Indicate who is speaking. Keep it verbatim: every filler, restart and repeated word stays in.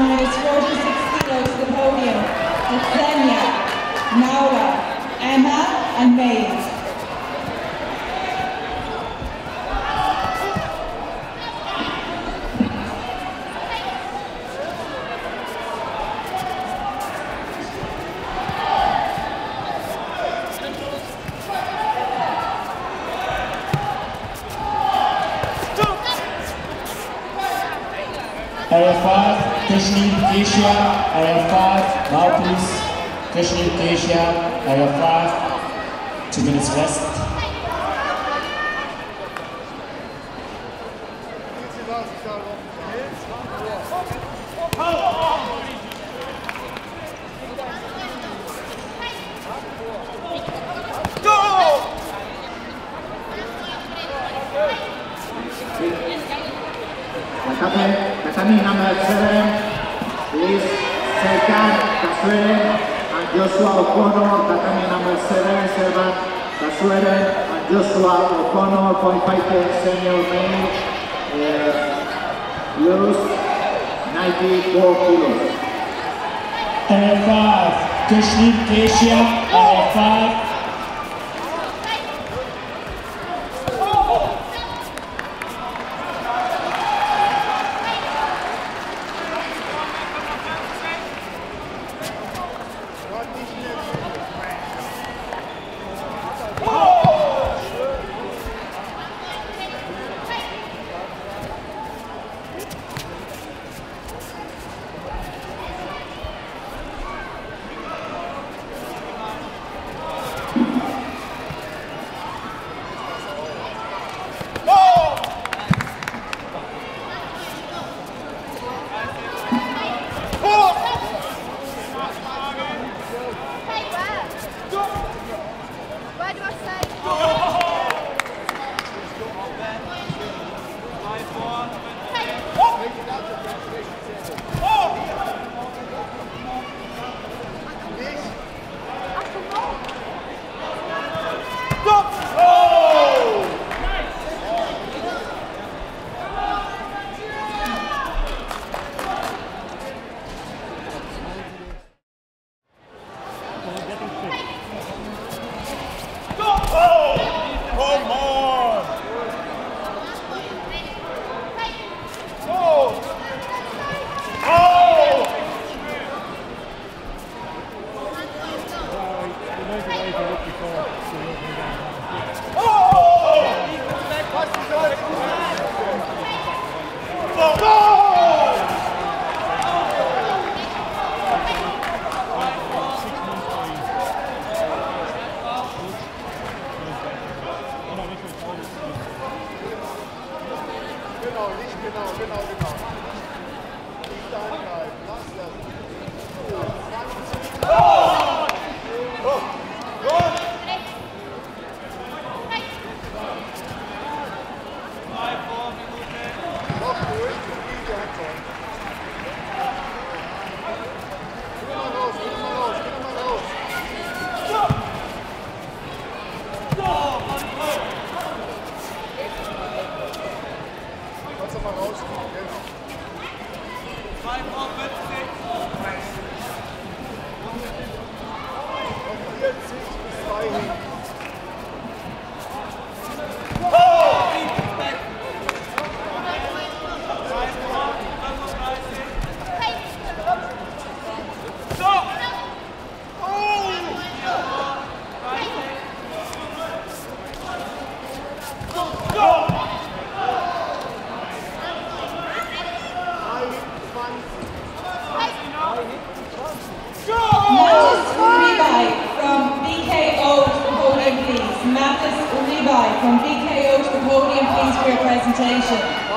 Speaker 1: Finals forty-six kilos to the podium with Xenia, Naura, Emma and Maeve.
Speaker 2: Area five, Kashmir Asia, Area five, Malpus, Kashmir Asia, Area five, two minutes rest.
Speaker 3: Tatami number seven is Serkan Kasueren and Joshua O'Connor. Tatami number seven, Serkan Kasueren and Joshua O'Connor, point five senior male, uh, lose ninety-four kilos.
Speaker 2: Area five, Kashmir Asia, Area five.
Speaker 1: From B K O to the podium, please, for your presentation.